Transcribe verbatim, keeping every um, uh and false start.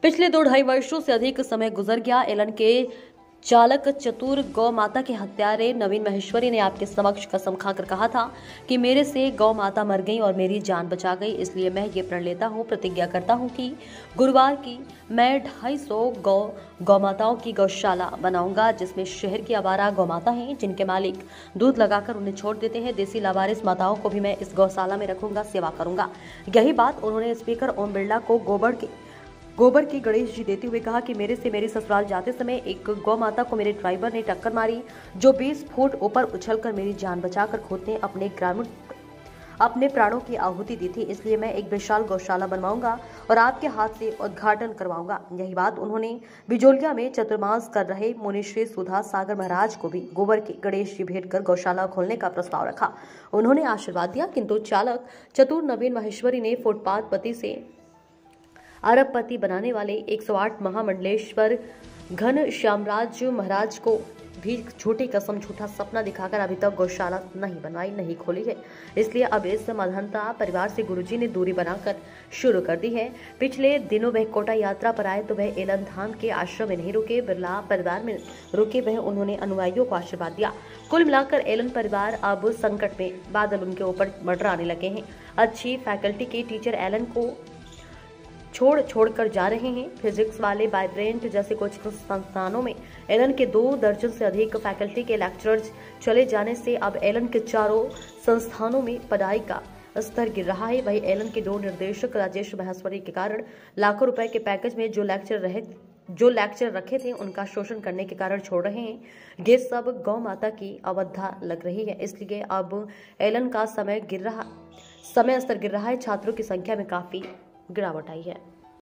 पिछले दो ढाई वर्षों से अधिक समय गुजर गया। एलन के चालक चतुर गौ माता के हत्यारे नवीन महेश्वरी ने आपके समक्ष कसम खाकर कहा था कि मेरे से गौ माता मर गई और मेरी जान बचा गई। इसलिए मैं ये प्रण लेता हूँ, प्रतिज्ञा करता हूँ कि गुरुवार की मैं ढाई सौ गौ गौ माताओं की गौशाला बनाऊंगा, जिसमें शहर की आवारा गौ माता हैं जिनके मालिक दूध लगाकर उन्हें छोड़ देते हैं। देसी लावारिस माताओं को भी मैं इस गौशाला में रखूंगा, सेवा करूंगा। यही बात उन्होंने स्पीकर ओम बिरला को गोबर के गोबर की गणेश जी देते हुए कहा कि मेरे से मेरी ससुराल जाते समय एक गौ माता को मेरे ड्राइवर ने टक्कर मारी, जो बीस फुट ऊपर उछलकर मेरी जान बचाकर खुद ने अपने ग्रामीण अपने प्राणों की आहुति दी थी। इसलिए मैं एक विशाल गौशाला बनवाऊंगा और आपके हाथ से उद्घाटन करवाऊंगा। यही बात उन्होंने बिजोलिया में चतुर्मास कर रहे मुनिश्री सुधा सागर महाराज को भी गोबर के गणेश जी भेंट कर गौशाला खोलने का प्रस्ताव रखा। उन्होंने आशीर्वाद दिया, किंतु चालक चतुर नवीन महेश्वरी ने फुटपाथ पति से अरबपति बनाने वाले एक सौ आठ महामंडलेश्वर घन श्यामराज महाराज को भी झूठी कसम, झूठा सपना दिखाकर अभी तक गौशाला नहीं बनवाई, नहीं खोली है। इसलिए अब इस मधंता परिवार से गुरुजी ने दूरी बनाकर शुरू कर दी है। पिछले दिनों वह कोटा यात्रा पर आए तो वह एलन धाम के आश्रम में नहीं रुके, बिरला परिवार में रुके। वह उन्होंने अनुयायियों को आशीर्वाद दिया। कुल मिलाकर एलन परिवार अब संकट में, बादल उनके ऊपर मंडराने लगे हैं। अच्छी फैकल्टी के टीचर एलन को छोड़ छोड़कर जा रहे हैं। फिजिक्स वाले वाइब्रेंट जैसे कुछ संस्थानों में एलन के दो दर्जन से अधिक फैकल्टी के लेक्चरर्स चले जाने से अब एलन के चारों संस्थानों में पढ़ाई का स्तर गिर रहा है। वही एलन के दो निर्देशक राजेश महेश्वरी के कारण लाखों रुपए के पैकेज में जो लेक्चर रहे जो लेक्चर रखे थे उनका शोषण करने के कारण छोड़ रहे हैं। ये सब गौ माता की अवधा लग रही है। इसलिए अब एलन का समय गिर रहा समय स्तर गिर रहा है। छात्रों की संख्या में काफी गिरावट आई है।